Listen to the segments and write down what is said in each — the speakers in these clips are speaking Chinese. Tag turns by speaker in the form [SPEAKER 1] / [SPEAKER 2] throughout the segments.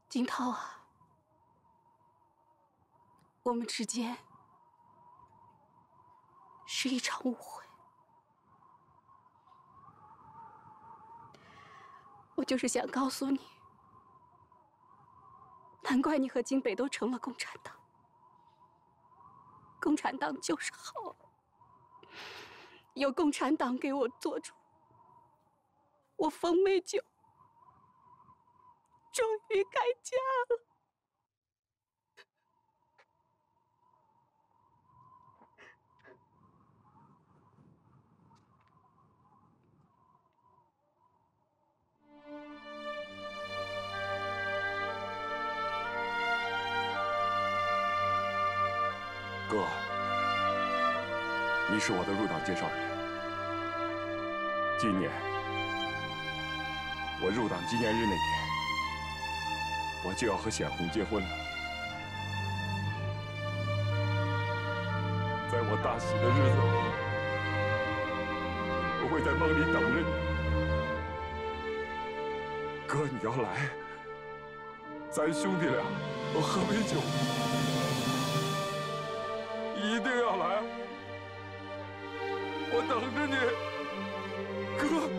[SPEAKER 1] 金涛啊，我们之间是一场误会。我就是想告诉你，难怪你和京北都成了共产党。共产党就是好，有共产党给我做主，我冯美九终于改嫁了。
[SPEAKER 2] 哥，你是我的入党介绍人。今年我入党纪念日那天，我就要和显红结婚了。在我大喜的日子里，我会在梦里等着你。哥，你要来，咱兄弟俩都喝杯酒。 一定要来，我等着你，哥。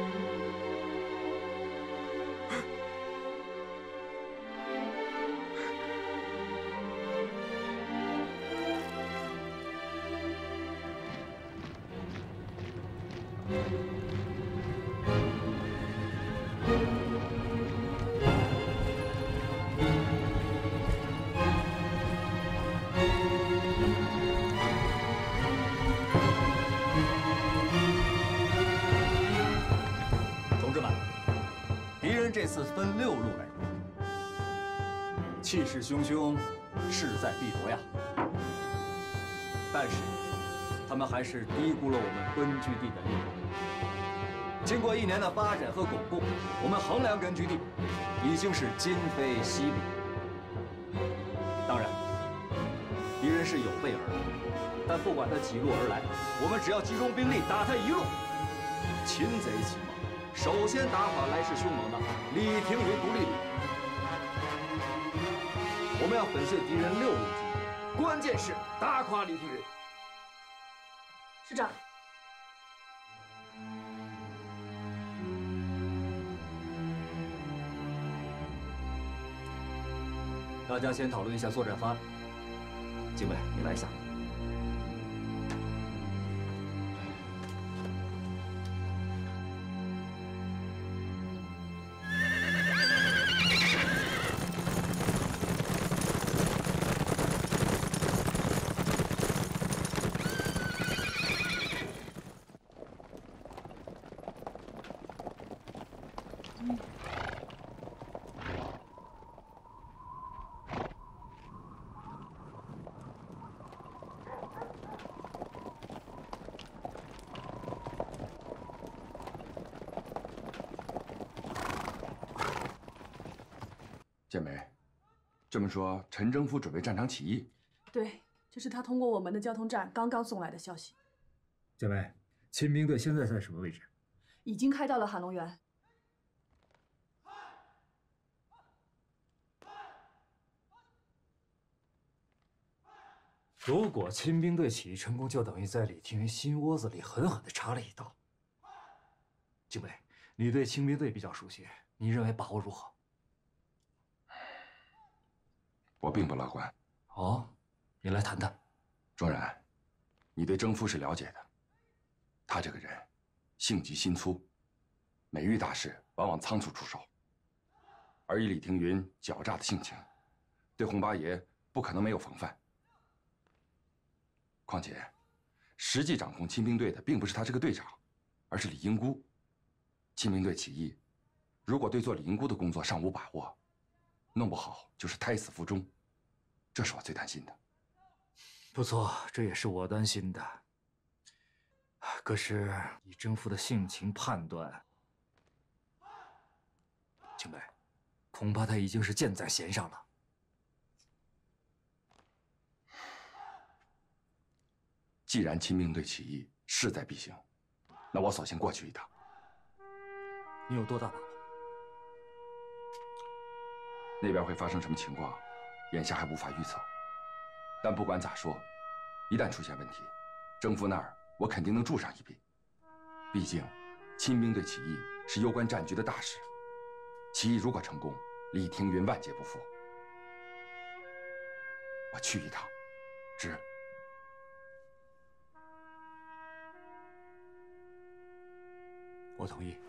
[SPEAKER 3] 这次分6路来入，气势汹汹，势在必夺呀。但是，他们还是低估了我们根据地的力量。经过1年的发展和巩固，我们横梁根据地已经是今非昔比。当然，敌人是有备而来，但不管他几路而来，我们只要集中兵力打他一路，擒贼擒王。 首先打垮来势凶猛的李廷云独立旅，我们要粉碎敌人6路进攻，关键是打垮李廷云。
[SPEAKER 4] 师长，
[SPEAKER 3] 大家先讨论一下作战方案。警卫，你来一下。
[SPEAKER 2] 建梅，这么说，陈征夫准备战场起义？
[SPEAKER 4] 对，这是他通过我们的交通站刚刚送来的消息。
[SPEAKER 5] 建梅，亲兵队现在在什么位置？
[SPEAKER 4] 已经开到了海龙园。
[SPEAKER 5] 如果亲兵队起义成功，就等于在李廷云心窝子里狠狠地插了一刀。警卫，你对亲兵队比较熟悉，你认为把握如何？
[SPEAKER 2] 我并不乐观。
[SPEAKER 5] 哦，你来谈谈。
[SPEAKER 2] 庄然，你对征夫是了解的。他这个人，性急心粗，每遇大事往往仓促出手。而以李廷云狡诈的性情，对洪八爷不可能没有防范。况且，实际掌控亲兵队的并不是他这个队长，而是李英姑。亲兵队起义，如果对做李英姑的工作尚无把握， 弄不好就是胎死腹中，这是我最担心的。
[SPEAKER 5] 不错，这也是我担心的。可是以征夫的性情判断，警卫，恐怕他已经是箭在弦上了。
[SPEAKER 2] 既然亲兵队起义势在必行，那我索性过去一趟。
[SPEAKER 5] 你有多大把握？
[SPEAKER 2] 那边会发生什么情况，眼下还无法预测。但不管咋说，一旦出现问题，征夫那儿我肯定能助上一臂。毕竟，亲兵队起义是攸关战局的大事，起义如果成功，李廷云万劫不复。我去一趟，值。
[SPEAKER 5] 我同意。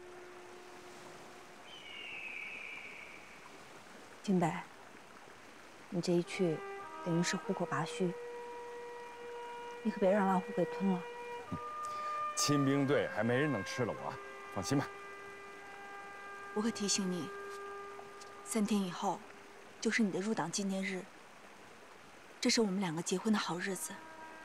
[SPEAKER 6] 金北，你这一去，等于是虎口拔须，你可别让老虎给吞了。
[SPEAKER 2] 亲兵队还没人能吃了我，放心吧。
[SPEAKER 6] 我可提醒你，3天以后，就是你的入党纪念日。这是我们2个结婚的好日子。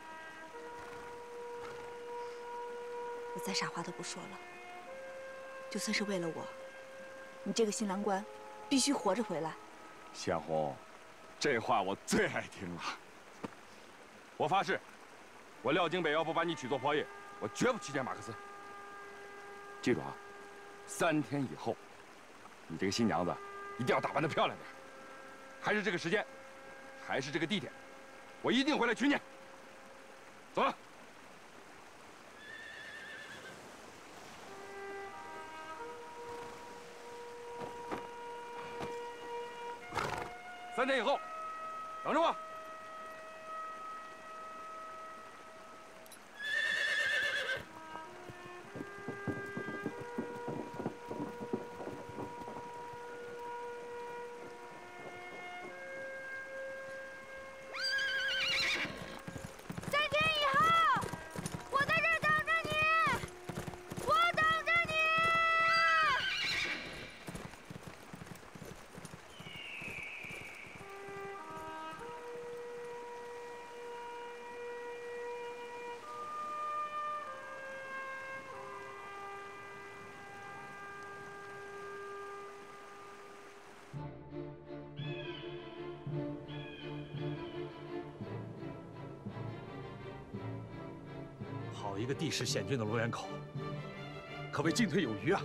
[SPEAKER 6] 我再傻话都不说了。就算是为了我，你这个新郎官必须活着回来。
[SPEAKER 2] 显红，这话我最爱听了。我发誓，我廖京北要不把你娶做婆姨，我绝不去见马克思。记住啊，3天以后，你这个新娘子一定要打扮得漂亮点，还是这个时间，还是这个地点，我一定回来娶你。走了。3天以后，等着我。
[SPEAKER 7] 好一个地势险峻的龙源口，可谓进退有余啊！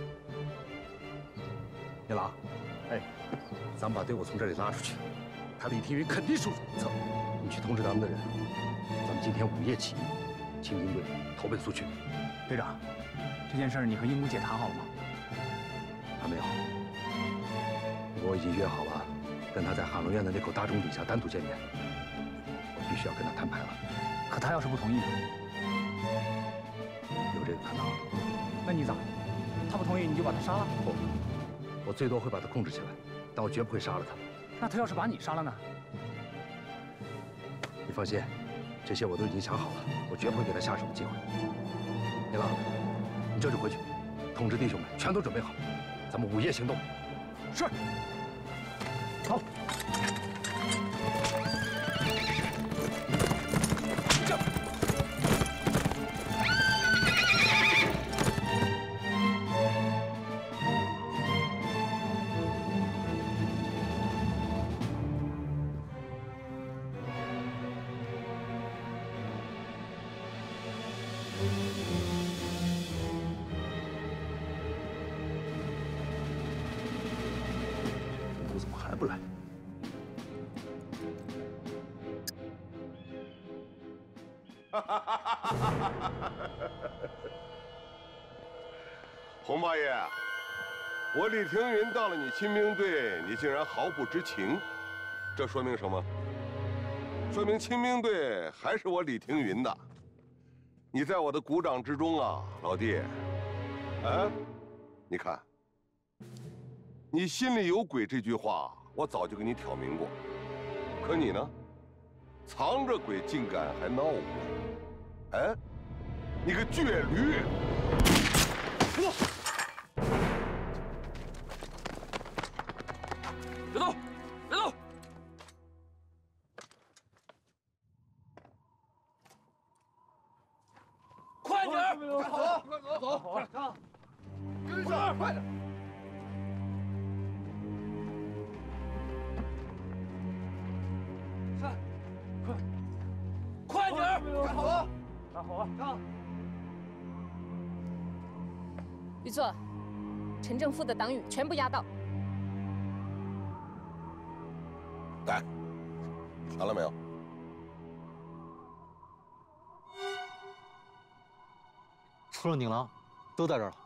[SPEAKER 7] 叶郎，哎，咱们把队伍从这里拉出去，他李廷云肯定束手无策。你去通知他们的人，咱们今天午夜起义，亲兵队投奔苏区。
[SPEAKER 8] 队长，这件事你和英姑姐谈好了吗？
[SPEAKER 7] 还没有，我已经约好了，跟他在海龙院的那口大钟底下单独见面。我必须要跟他摊牌了。
[SPEAKER 8] 可他要是不同意呢？
[SPEAKER 7] 有这个可能。
[SPEAKER 8] 那你咋？他不同意你就把他杀了？
[SPEAKER 7] 不，我最多会把他控制起来，但我绝不会杀了他。
[SPEAKER 8] 那他要是把你杀了呢？
[SPEAKER 7] 你放心，这些我都已经想好了，我绝不会给他下手的机会。叶浪，你这就回去，通知弟兄们全都准备好，咱们午夜行动。
[SPEAKER 8] 是。走。
[SPEAKER 7] 不来。
[SPEAKER 9] 洪八爷，我李廷云到了你亲兵队，你竟然毫不知情，这说明什么？说明亲兵队还是我李廷云的。你在我的鼓掌之中啊，老弟。哎，你看，你心里有鬼这句话，我早就给你挑明过。可你呢，藏着鬼竟敢还闹我？哎，你个倔驴！
[SPEAKER 2] 别动！别动！
[SPEAKER 3] 快点儿！
[SPEAKER 9] 走，快走，走，快上！跟上，快点！
[SPEAKER 3] 上，快点儿！
[SPEAKER 9] 看好了，
[SPEAKER 8] 拿好了，上！
[SPEAKER 10] 余作，陈正富的党羽全部押到。
[SPEAKER 9] 来，谈了没有？
[SPEAKER 10] 除了宁郎，都在这儿了。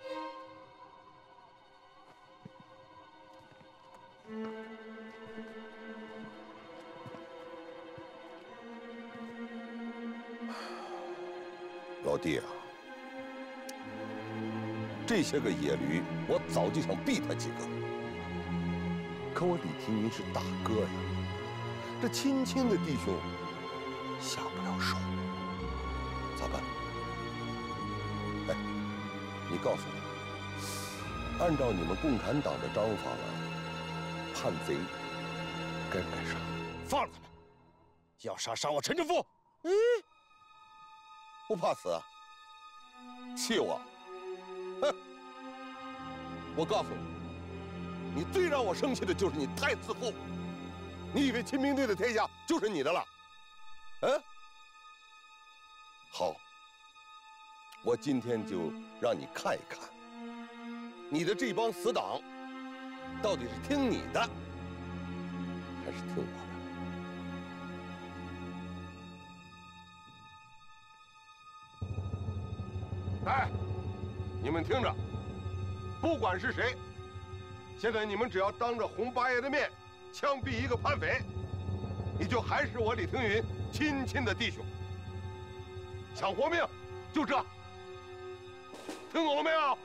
[SPEAKER 9] 老弟啊，这些个野驴，我早就想毙他几个，可我李廷云是大哥呀，这亲亲的弟兄下不了手，咋办？哎，你告诉我，按照你们共产党的章法来判贼，该不该杀？
[SPEAKER 7] 放了他们！要杀杀我陈正富！
[SPEAKER 9] 不怕死啊？气我？哼！我告诉你，你最让我生气的就是你太自负。你以为亲兵队的天下就是你的了？嗯？好，我今天就让你看一看，你的这帮死党到底是听你的，还是听我的？哎，你们听着，不管是谁，现在你们只要当着洪八爷的面枪毙一个叛匪，你就还是我李廷云亲亲的弟兄。想活命，就这，听懂了没有？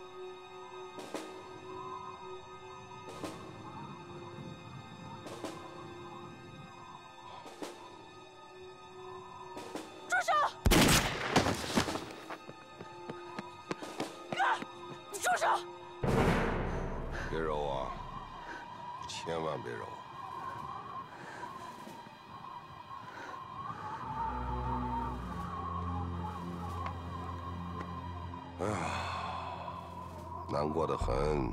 [SPEAKER 4] 住手！住手！
[SPEAKER 9] 别揉啊，千万别揉！哎呀，难过得很。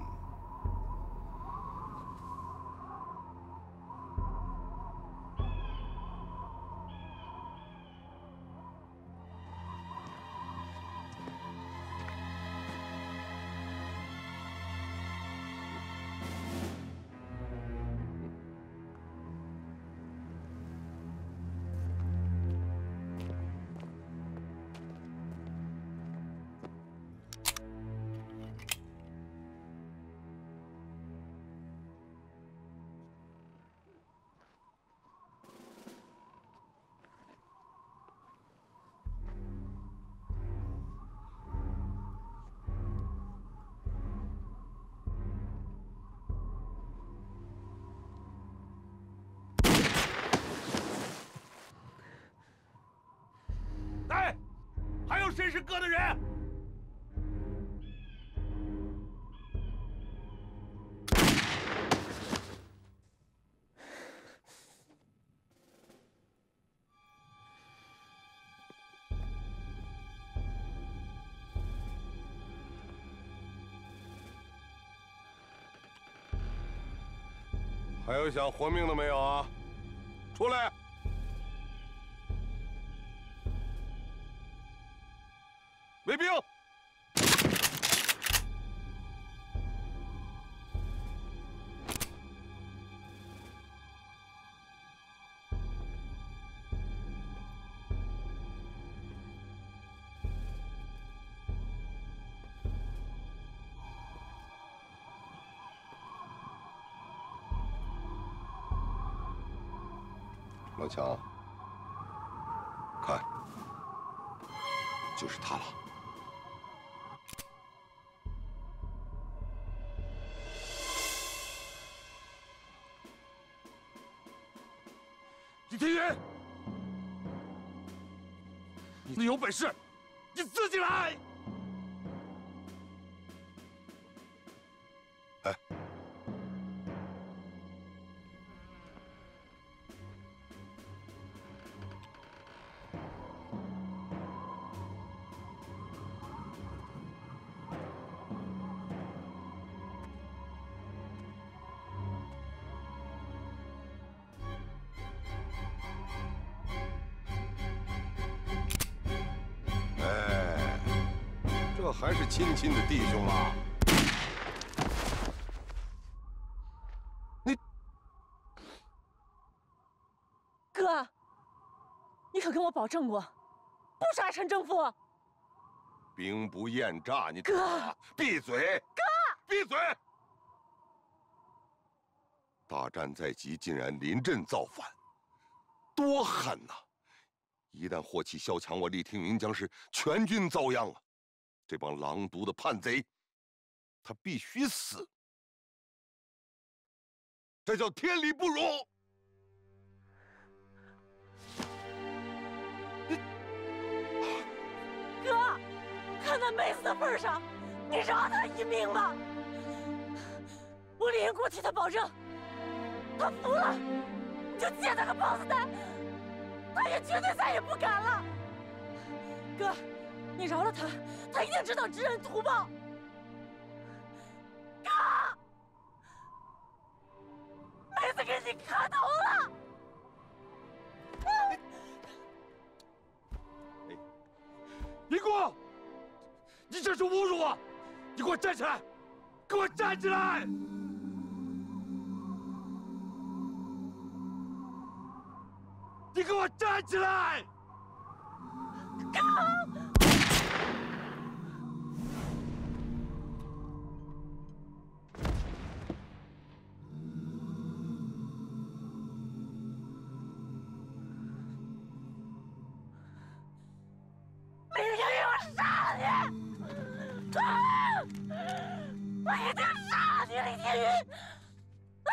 [SPEAKER 7] 哎，还有谁是哥的人？
[SPEAKER 9] 还有想活命的没有啊？出来！卫兵！老强，看，就是他了。
[SPEAKER 7] 李天云，你有本事，你自己来！
[SPEAKER 9] 哎，这还是亲亲的弟兄啊！
[SPEAKER 11] 跟我保证过，不杀陈正夫。
[SPEAKER 9] 兵不厌诈，你
[SPEAKER 11] 哥，
[SPEAKER 9] 闭嘴！
[SPEAKER 11] 哥，
[SPEAKER 9] 闭嘴！大战在即，竟然临阵造反，多狠呐！一旦祸起萧墙，我厉听云将是全军遭殃啊！这帮狼毒的叛贼，他必须死！这叫天理不容！
[SPEAKER 11] 哥，看在没死的份上，你饶他一命吧！我李云谷替他保证，他服了，你就借他个豹子胆，他也绝对再也不敢了。哥，你饶了他，他一定知道知恩图报。哥，妹子给你磕头了。
[SPEAKER 7] 李果，你这是侮辱我！你给我站起来！给我站起来！你给我站起来！
[SPEAKER 11] 哥！李天宇，我杀了你！啊！我一定杀了你，李天宇！啊！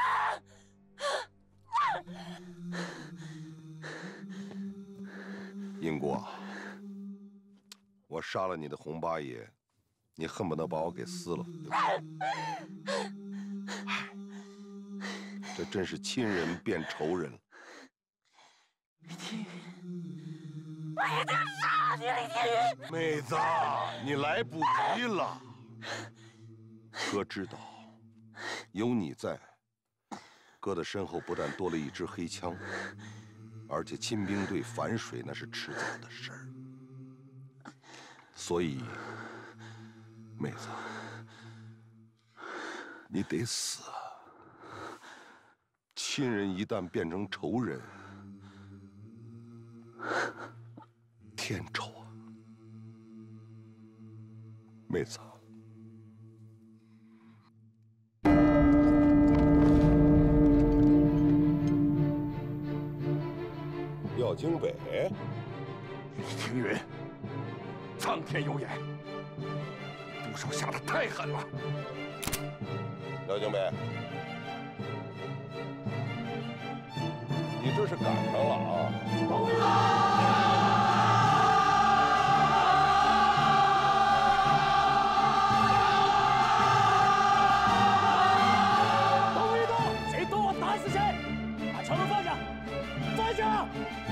[SPEAKER 9] 英国，我杀了你的洪八爷，你恨不得把我给撕了，对吧？唉，这真是亲人变仇人了。
[SPEAKER 11] 李天宇，我一定杀了你，李天宇！
[SPEAKER 9] 妹子，你来不及了。哥知道，有你在，哥的身后不但多了一支黑枪，而且亲兵队反水那是迟早的事儿。所以，妹子，你得死。亲人一旦变成仇人，天仇啊！妹子。廖京北，
[SPEAKER 2] 李听云，苍天有眼，毒手下的太狠了。
[SPEAKER 9] 廖京北，你这是赶上了啊！
[SPEAKER 12] 动不动，谁动我打死谁！把枪都放下，放下！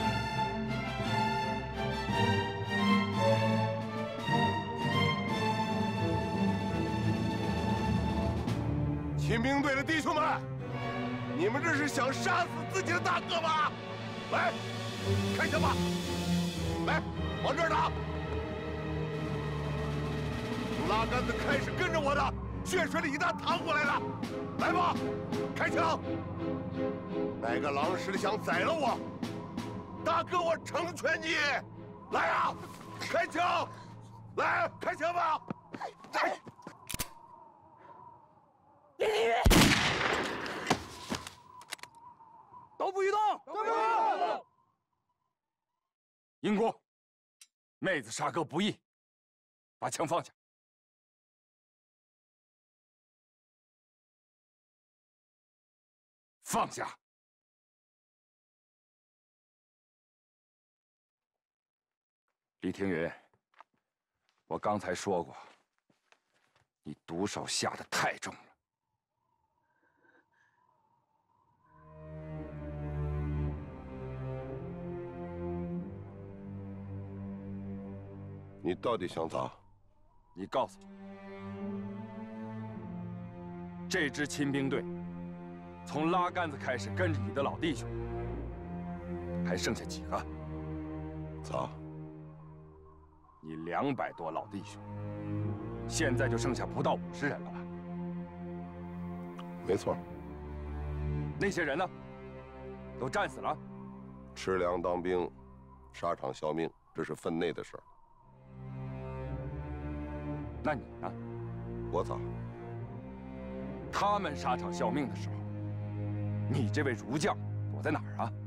[SPEAKER 9] 亲兵队的弟兄们，你们这是想杀死自己的大哥吗？来，开枪吧！来，往这儿打！从拉杆子开始跟着我的，血水里一旦淌过来了，来吧，开枪！哪个狼实力想宰了我，大哥我成全你！来啊，开枪！来，开枪吧！来。
[SPEAKER 11] 李天宇，
[SPEAKER 12] 都不许动！都不许动！
[SPEAKER 2] 英国，妹子杀哥不义，把枪放下。放下！李听云，我刚才说过，你毒手下的太重了。
[SPEAKER 9] 你到底想咋？
[SPEAKER 2] 你告诉我，这支亲兵队从拉杆子开始跟着你的老弟兄，还剩下几个？
[SPEAKER 9] 咋？
[SPEAKER 2] 你200多老弟兄，现在就剩下不到50人了吧？
[SPEAKER 9] 没错。
[SPEAKER 2] 那些人呢？都战死了？
[SPEAKER 9] 吃粮当兵， 沙场效命，这是分内的事儿。
[SPEAKER 2] 那你呢？
[SPEAKER 9] 我咋？
[SPEAKER 2] 他们沙场效命的时候，你这位儒将躲在哪儿啊？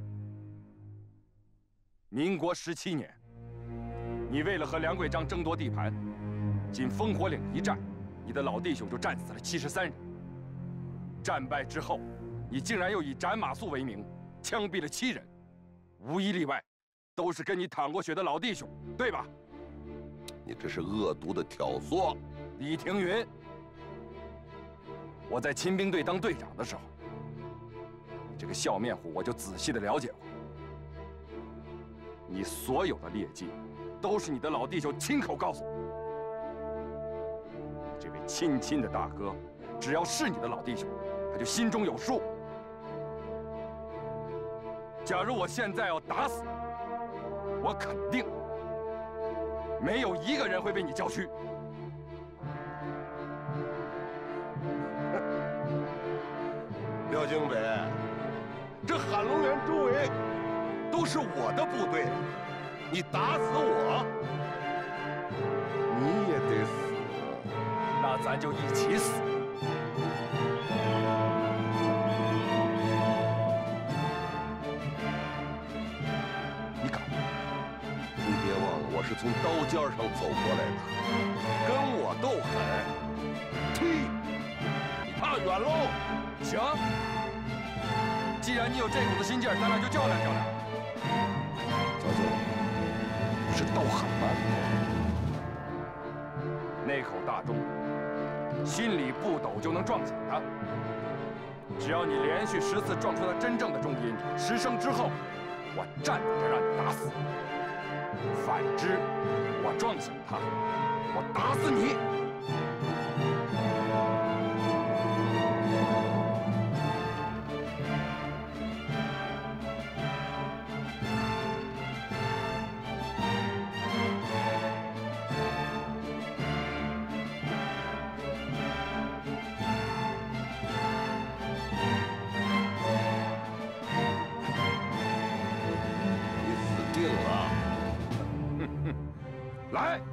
[SPEAKER 2] 民国17年，你为了和梁贵章争夺地盘，仅烽火岭一战，你的老弟兄就战死了73人。战败之后，你竟然又以斩马谡为名，枪毙了7人，无一例外，都是跟你淌过血的老弟兄，对吧？
[SPEAKER 9] 你这是恶毒的挑唆，
[SPEAKER 2] 李庭云。我在亲兵队当队长的时候，你这个笑面虎我就仔细的了解过。你所有的劣迹，都是你的老弟兄亲口告诉我。这位亲的大哥，只要是你的老弟兄，他就心中有数。假如我现在要打死你，我肯定没有一个人会为你叫屈。
[SPEAKER 9] 廖经纬，这海龙原周围都是我的部队，你打死我，你也得死。
[SPEAKER 2] 那咱就一起死。你敢？
[SPEAKER 9] 你别忘了，我是从刀尖上走过来的，跟我斗狠，呸！你怕远喽？
[SPEAKER 2] 行，既然你有这股子心劲儿，咱俩就较量较量。
[SPEAKER 9] 小九，不是斗狠吗？
[SPEAKER 2] 那口大钟，心里不抖就能撞响它。只要你连续10次撞出它真正的钟音，10声之后，我站在这让你打死。反之，我撞响它，我打死你。来！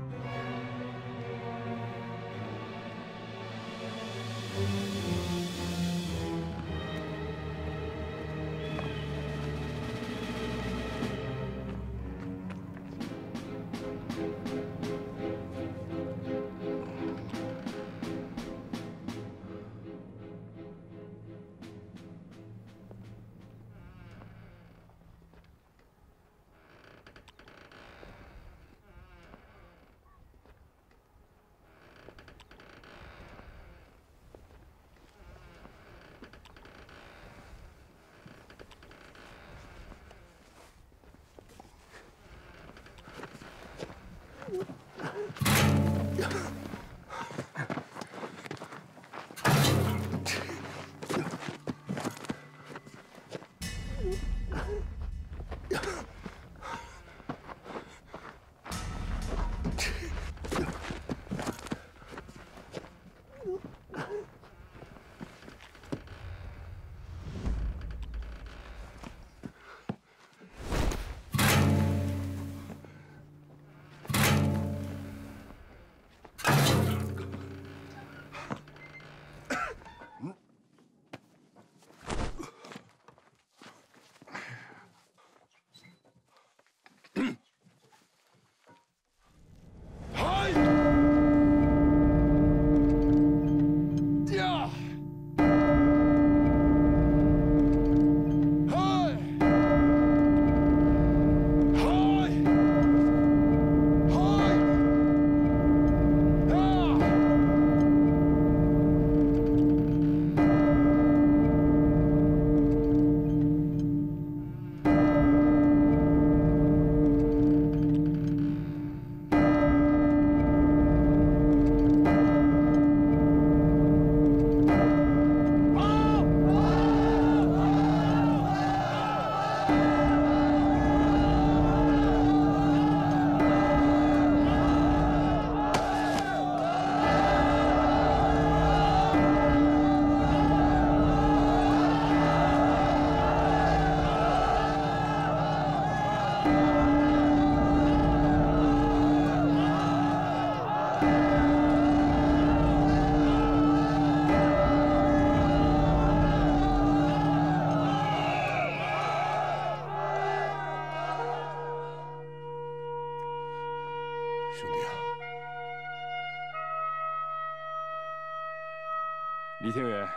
[SPEAKER 2] 李庭云，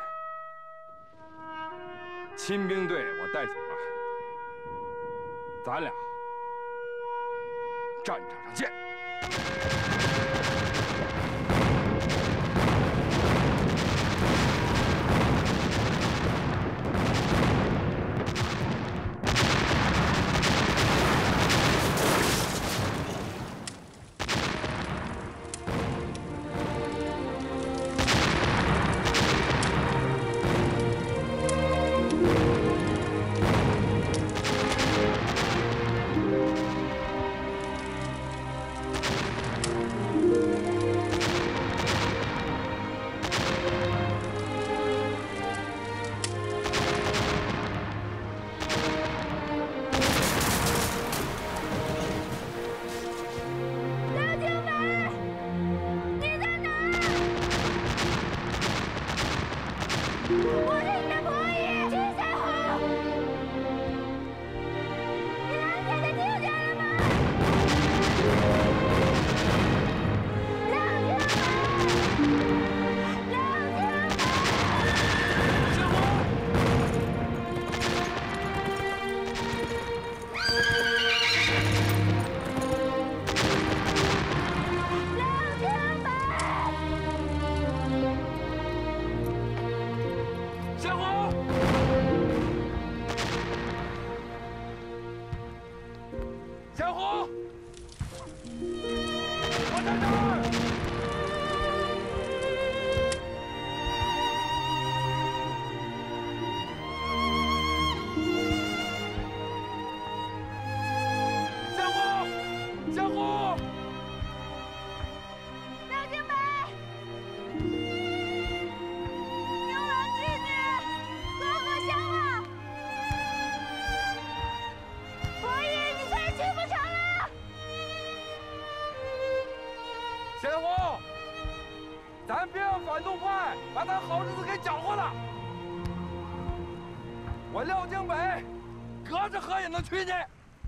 [SPEAKER 2] 亲兵队我带走了，咱俩战场上见。
[SPEAKER 13] 先锋，咱别让反动派把咱好日子给搅和了。我廖京北，隔着河也能娶你。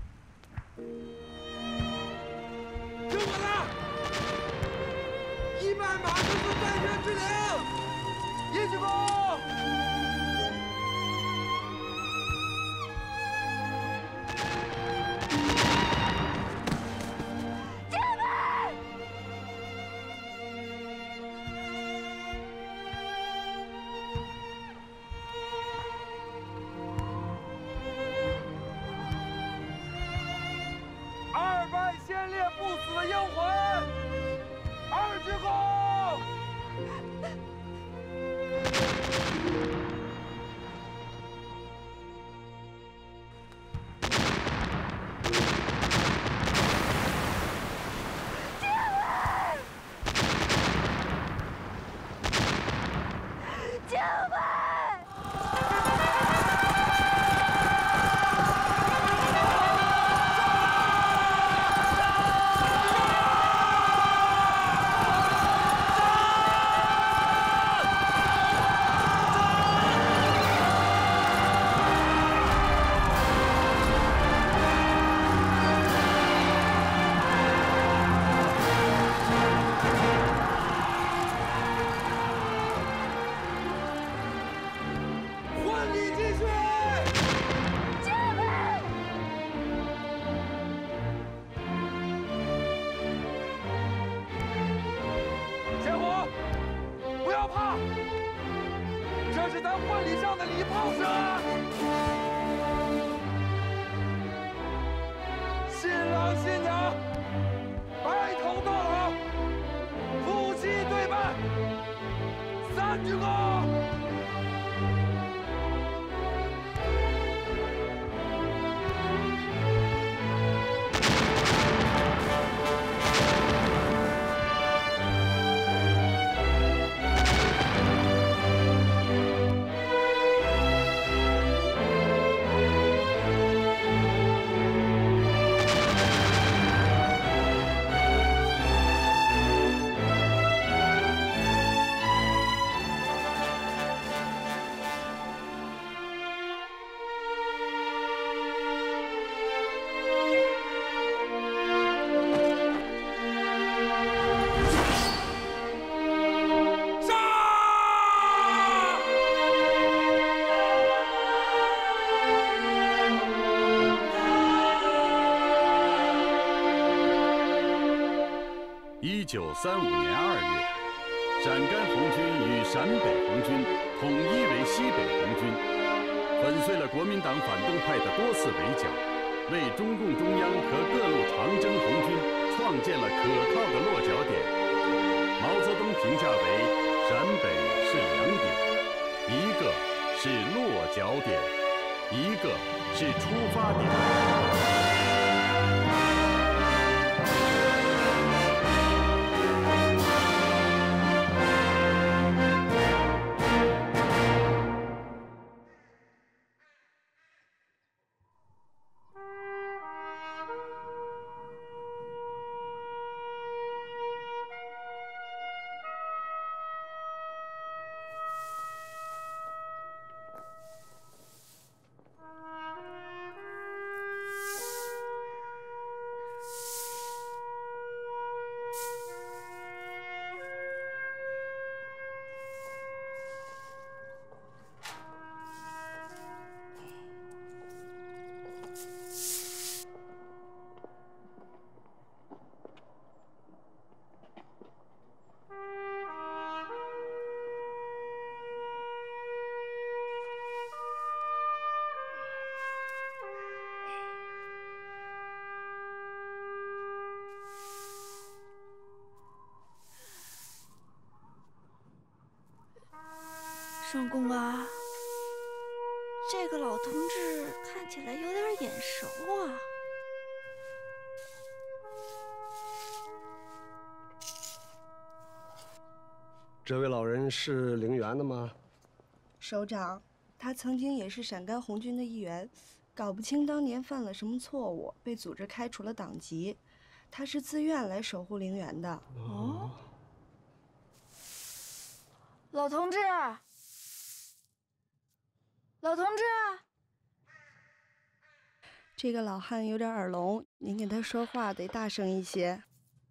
[SPEAKER 13] 听我的，一迈马就是三天之灵，一鞠躬。 先烈不死的英魂，二鞠躬。
[SPEAKER 11] 京北，这是咱婚礼上的礼炮声。新郎新娘白头到老，夫妻对伴，三鞠躬。
[SPEAKER 14] 1935年2月，陕甘红军与陕北红军统一为西北红军，粉碎了国民党反动派的多次围剿，为中共中央和各路长征红军创建了可靠的落脚点。毛泽东评价为陕北是2点，一个是落脚点，一个是出发点。
[SPEAKER 6] 圣公啊，这个老同志看起来有点眼熟啊。
[SPEAKER 15] 这位老人是陵园的吗？
[SPEAKER 16] 首长，他曾经也是陕甘红军的一员，搞不清当年犯了什么错误，被组织开除了党籍。他是自愿来守护陵园的。
[SPEAKER 6] 哦，老同志。老同志，
[SPEAKER 16] 这个老汉有点耳聋，您跟他说话得大声一些。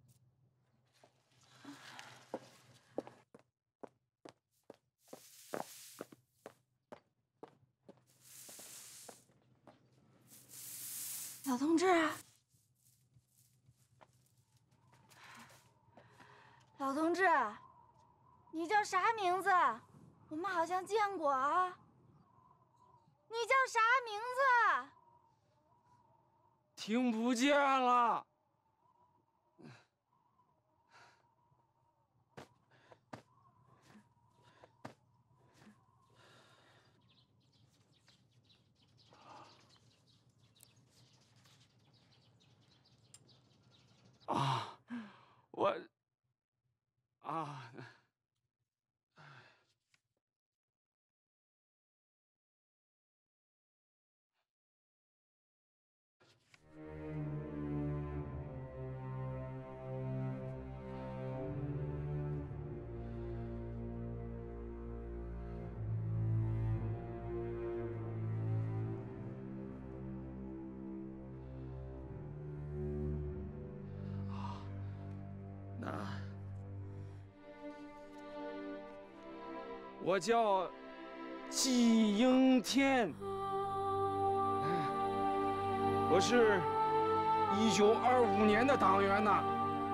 [SPEAKER 6] 老同志，老同志，你叫啥名字？我们好像见过啊。你叫啥名字？
[SPEAKER 13] 听不见了。啊，我啊。我叫季应天，我是1925年的党员呐。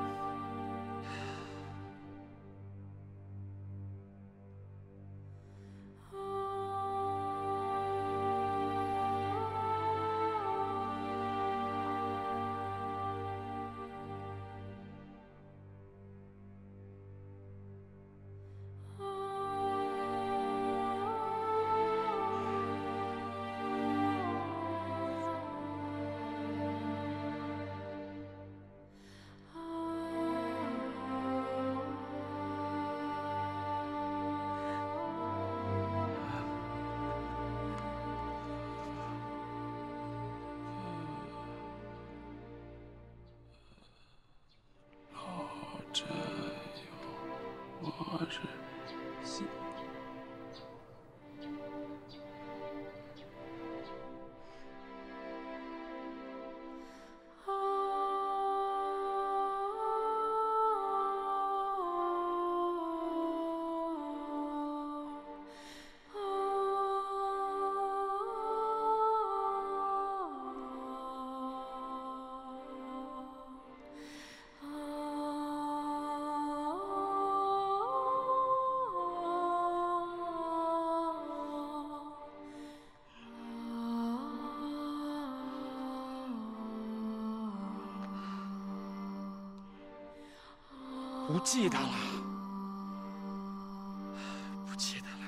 [SPEAKER 13] 这有我是心。 不记得了，不记得了。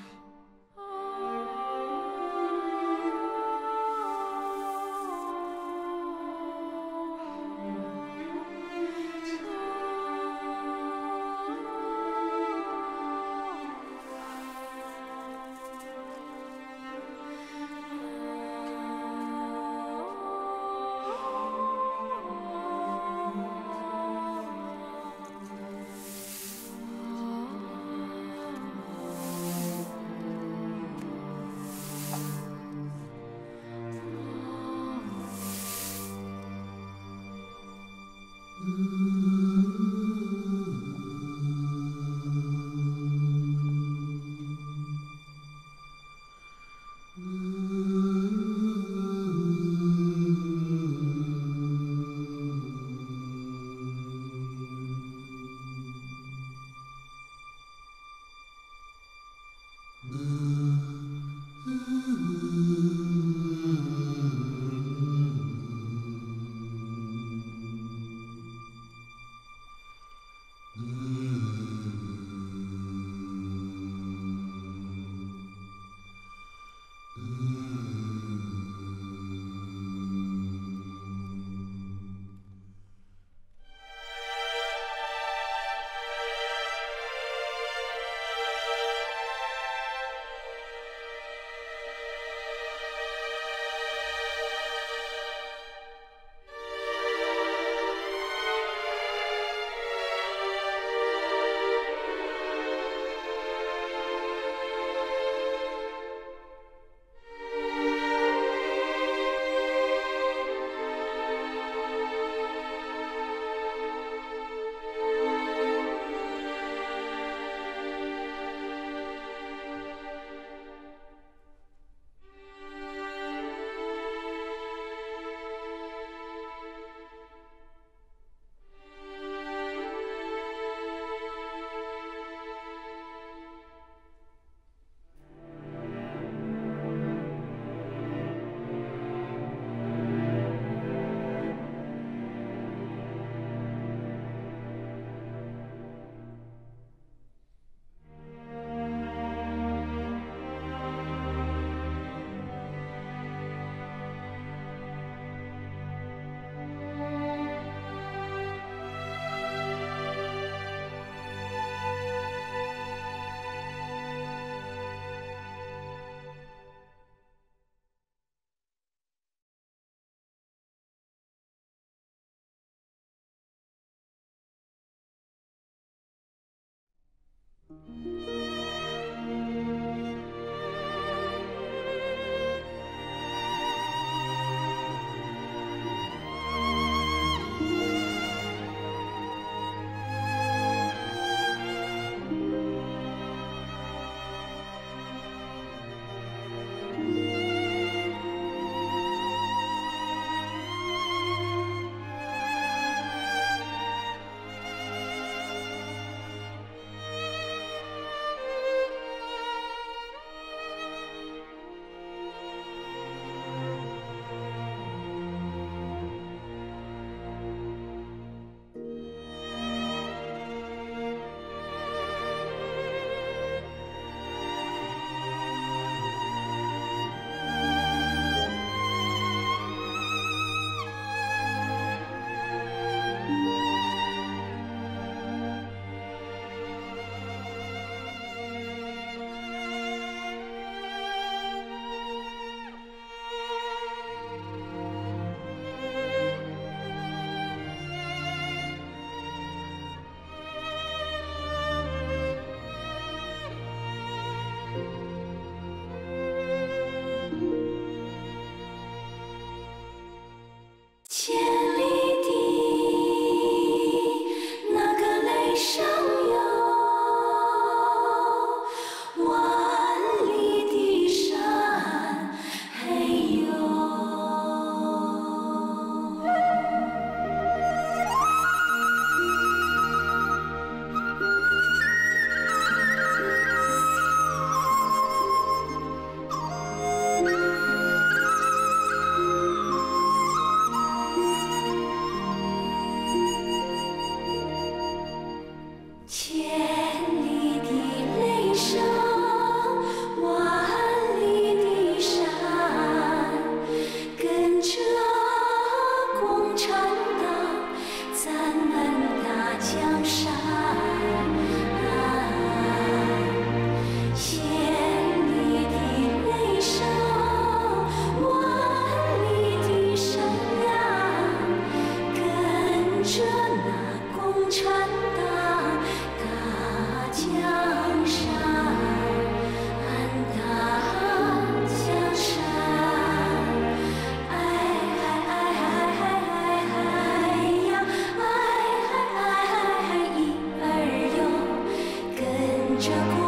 [SPEAKER 17] 这。